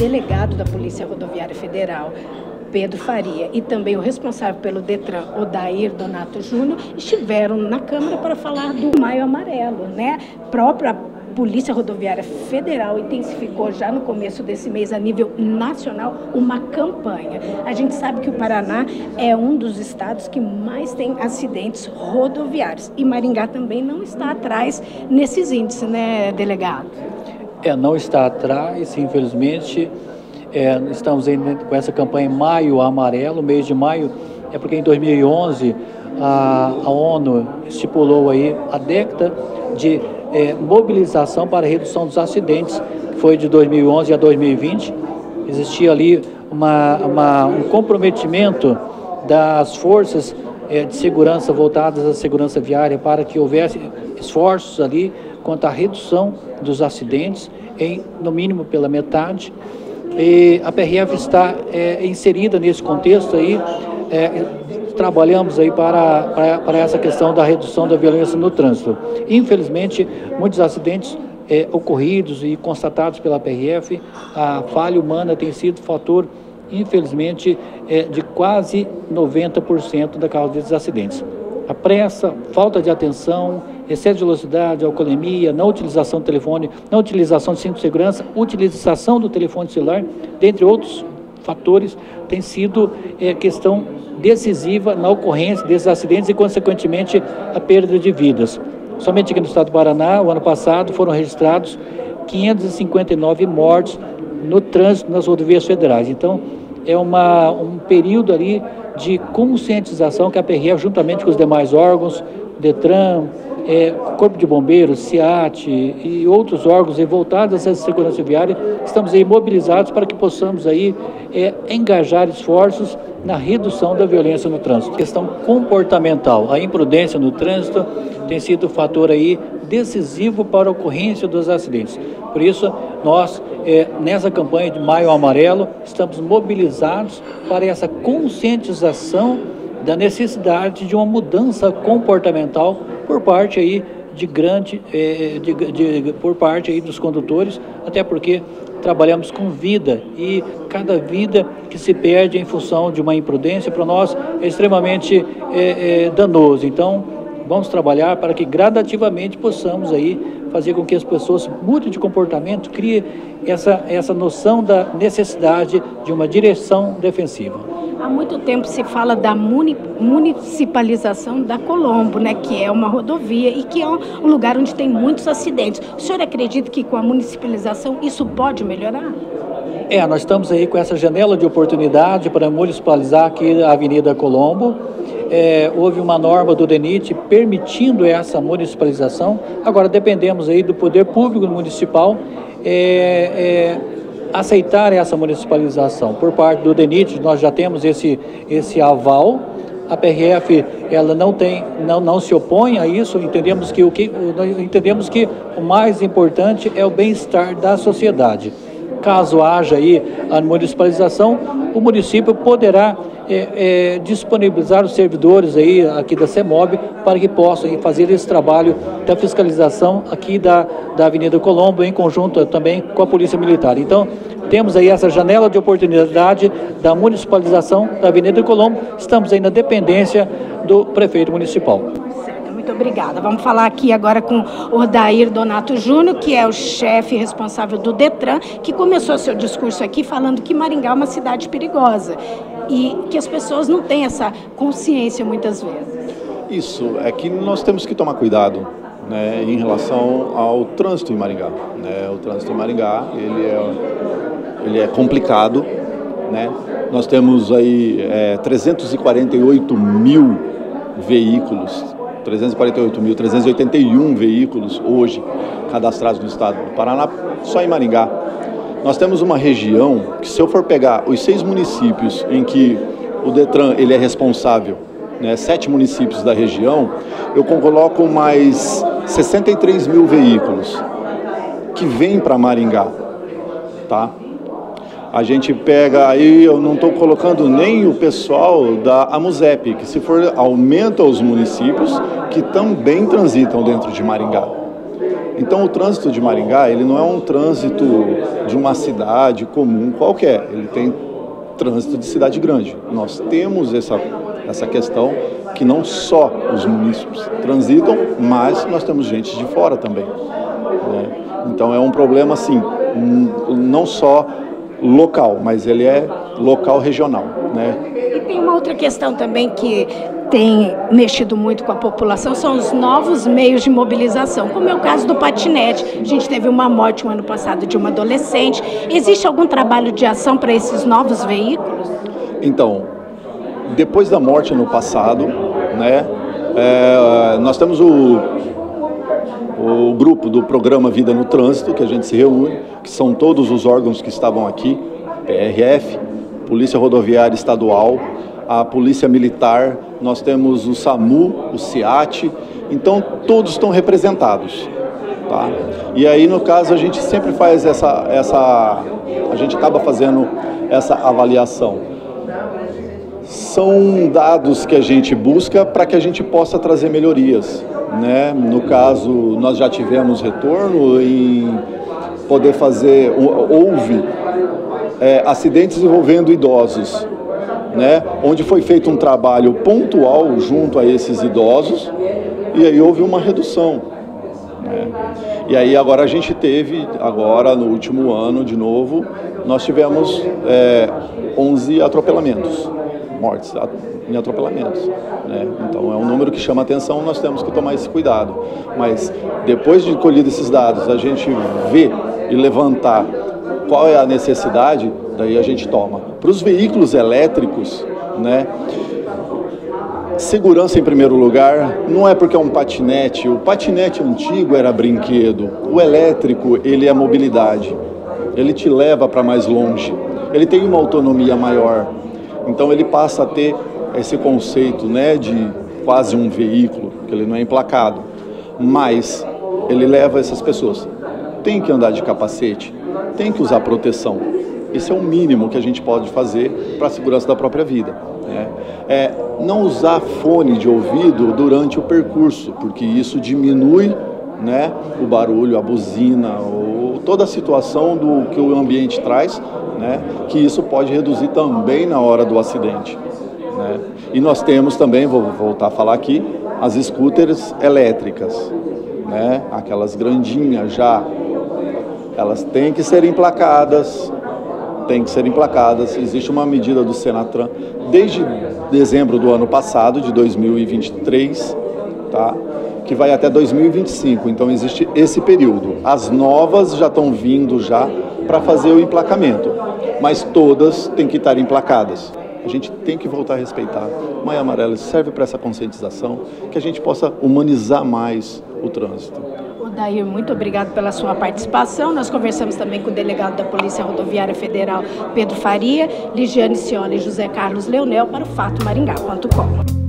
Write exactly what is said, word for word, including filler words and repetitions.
delegado da Polícia Rodoviária Federal, Pedro Faria, e também o responsável pelo Detran, Odair Donato Júnior, estiveram na Câmara para falar do Maio Amarelo, né? Própria Polícia Rodoviária Federal intensificou já no começo desse mês, a nível nacional, uma campanha. A gente sabe que o Paraná é um dos estados que mais tem acidentes rodoviários, e Maringá também não está atrás nesses índices, né, delegado? É, não está atrás, infelizmente. É, estamos aí com essa campanha Maio Amarelo, mês de maio, é porque em dois mil e onze a, a ONU estipulou aí a década de é, mobilização para a redução dos acidentes, que foi de dois mil e onze a dois mil e vinte. Existia ali uma, uma, um comprometimento das forças é, de segurança voltadas à segurança viária para que houvesse esforços ali quanto à redução dos acidentes, em, no mínimo pela metade. E a P R F está é, inserida nesse contexto aí, é, trabalhamos aí para, para, para essa questão da redução da violência no trânsito. Infelizmente, muitos acidentes é, ocorridos e constatados pela P R F, a falha humana tem sido fator, infelizmente, é, de quase noventa por cento da causa desses acidentes. A pressa, falta de atenção, excesso de velocidade, alcoolemia, não utilização do telefone, não utilização de cinto de segurança, utilização do telefone celular, dentre outros fatores, tem sido é, questão decisiva na ocorrência desses acidentes e, consequentemente, a perda de vidas. Somente aqui no estado do Paraná, o ano passado, foram registrados quinhentas e cinquenta e nove mortes no trânsito nas rodovias federais. Então, é uma, um período ali de conscientização que a P R F, juntamente com os demais órgãos, Detran, é, Corpo de Bombeiros, SEAT e outros órgãos voltados à segurança viária, estamos aí mobilizados para que possamos aí é, engajar esforços na redução da violência no trânsito. A questão comportamental, a imprudência no trânsito tem sido um fator aí decisivo para a ocorrência dos acidentes. Por isso, nós, é, nessa campanha de Maio Amarelo, estamos mobilizados para essa conscientização da necessidade de uma mudança comportamental por parte aí de grande, é, de, de, por parte aí dos condutores, até porque trabalhamos com vida e cada vida que se perde em função de uma imprudência para nós é extremamente é, é, danoso. Então, vamos trabalhar para que gradativamente possamos aí fazer com que as pessoas mudem de comportamento, criem essa, essa noção da necessidade de uma direção defensiva. Há muito tempo se fala da muni, municipalização da Colombo, né, que é uma rodovia e que é um lugar onde tem muitos acidentes. O senhor acredita que com a municipalização isso pode melhorar? É, nós estamos aí com essa janela de oportunidade para municipalizar aqui a Avenida Colombo. É, houve uma norma do DENIT permitindo essa municipalização. Agora dependemos aí do poder público municipal é, é, aceitar essa municipalização. Por parte do DENIT, nós já temos esse, esse aval. A P R F ela não tem, não, não se opõe a isso. Entendemos que o que entendemos que o mais importante é o bem-estar da sociedade. Caso haja aí a municipalização, o município poderá é, é, disponibilizar os servidores aí aqui da CEMOB para que possam fazer esse trabalho da fiscalização aqui da, da Avenida Colombo, em conjunto também com a Polícia Militar. Então, temos aí essa janela de oportunidade da municipalização da Avenida Colombo. Estamos aí na dependência do prefeito municipal. Muito obrigada. Vamos falar aqui agora com o Odair Donato Júnior, que é o chefe responsável do Detran, que começou seu discurso aqui falando que Maringá é uma cidade perigosa e que as pessoas não têm essa consciência muitas vezes. Isso, é que nós temos que tomar cuidado, né, em relação ao trânsito em Maringá. Né? O trânsito em Maringá, ele é, ele é complicado, né? Nós temos aí é, trezentos e quarenta e oito mil veículos, trezentos e quarenta e oito mil trezentos e oitenta e um veículos hoje cadastrados no estado do Paraná, só em Maringá. Nós temos uma região que, se eu for pegar os seis municípios em que o Detran ele é responsável, né, sete municípios da região, eu coloco mais sessenta e três mil veículos que vêm para Maringá, tá? A gente pega aí, eu não estou colocando nem o pessoal da AMUSEP, que se for aumenta os municípios que também transitam dentro de Maringá. Então o trânsito de Maringá, ele não é um trânsito de uma cidade comum qualquer, ele tem trânsito de cidade grande. Nós temos essa, essa questão que não só os munícipes transitam, mas nós temos gente de fora também, né? Então é um problema assim, não só local, mas ele é local regional, né? E tem uma outra questão também que tem mexido muito com a população, são os novos meios de mobilização, como é o caso do patinete. A gente teve uma morte no ano passado de uma adolescente. Existe algum trabalho de ação para esses novos veículos? Então, depois da morte no passado, né, é, nós temos o, o grupo do programa Vida no Trânsito, que a gente se reúne, que são todos os órgãos que estavam aqui, P R F, Polícia Rodoviária Estadual, a Polícia Militar, nós temos o SAMU, o SIAT, então todos estão representados, tá? E aí, no caso, a gente sempre faz essa, essa a gente acaba fazendo essa avaliação. São dados que a gente busca para que a gente possa trazer melhorias, né? No caso, nós já tivemos retorno em poder fazer, houve é, acidentes envolvendo idosos, né, onde foi feito um trabalho pontual junto a esses idosos e aí houve uma redução, né? E aí agora a gente teve, agora no último ano de novo, nós tivemos é, onze atropelamentos, mortes em atropelamentos, né? Então é um número que chama atenção, nós temos que tomar esse cuidado. Mas depois de colhido esses dados, a gente vê e levantar qual é a necessidade, daí a gente toma. Para os veículos elétricos, né, segurança em primeiro lugar, não é porque é um patinete, o patinete antigo era brinquedo, o elétrico ele é mobilidade, ele te leva para mais longe, ele tem uma autonomia maior, então ele passa a ter esse conceito, né, de quase um veículo, que ele não é emplacado, mas ele leva essas pessoas, tem que andar de capacete, tem que usar proteção. Esse é o mínimo que a gente pode fazer para a segurança da própria vida, né? É não usar fone de ouvido durante o percurso, porque isso diminui, né, o barulho, a buzina, ou toda a situação do que o ambiente traz, né, que isso pode reduzir também na hora do acidente, né? E nós temos também, vou voltar a falar aqui, as scooters elétricas, né, aquelas grandinhas já, elas têm que ser emplacadas, têm que ser emplacadas. Existe uma medida do Senatran desde dezembro do ano passado, de dois mil e vinte e três, tá? Que vai até dois mil e vinte e cinco, então existe esse período. As novas já estão vindo já para fazer o emplacamento, mas todas têm que estar emplacadas. A gente tem que voltar a respeitar. Maio Amarelo serve para essa conscientização, que a gente possa humanizar mais o trânsito. Odair, muito obrigado pela sua participação. Nós conversamos também com o delegado da Polícia Rodoviária Federal, Pedro Faria, Ligiane Ciola e José Carlos Leonel para o Fato Maringá ponto com.